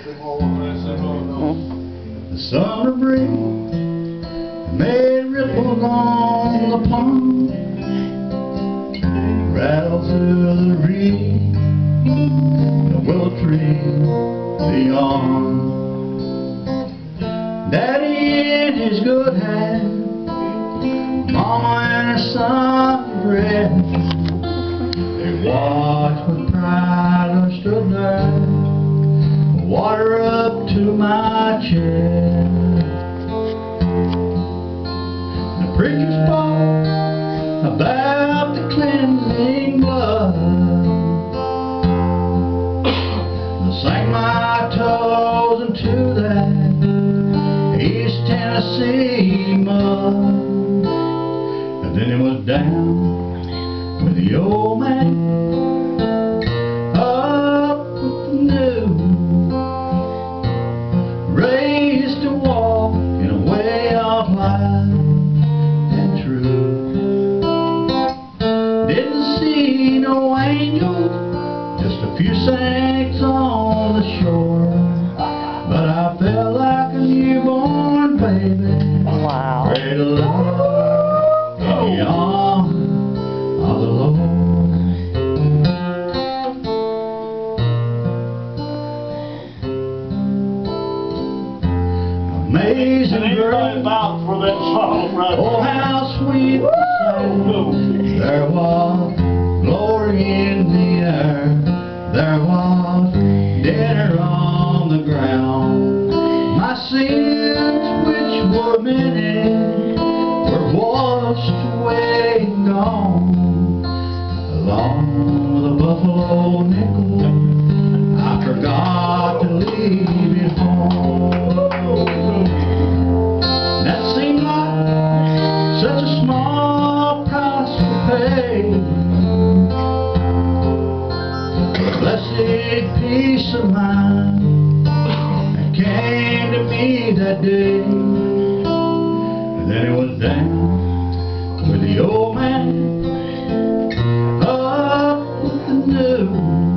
The summer breeze made ripples on the pond, rattled through the reed, the willow tree beyond. Daddy in his good hand, Mama and her son bread. They watched with pride and stood there, water up to my chest. The preacher spoke about the cleansing blood, and sank my toes into that East Tennessee mud. And then it was down with the old man, up with the new, raised to walk in a way of life and truth. Didn't see no angels, just a few saints on the shore, but I felt like a newborn baby. Wow. Pray to love in the arms of the Lord. Amazing grace, for that song, right? oh how sweet the sound. There was glory in the air, there was dinner on the ground. My sins, which were many, were washed away and gone. Along with a buffalo nickel, I forgot to leave it home. That seemed like such a small price to pay. Blessed peace of mind that came to me that day. And then it was down with the old man, up with the new,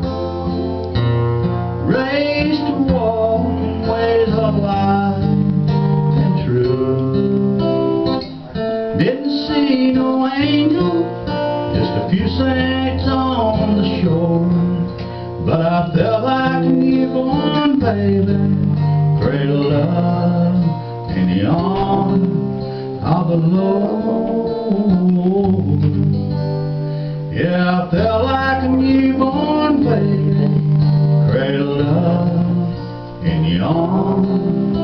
raised to walk in ways of life and truth. Didn't see no angel, just a few saints on the shore, but I felt like a newborn baby, cradled up in the arms of the Lord. Yeah, I felt like a newborn baby, cradled up in the arms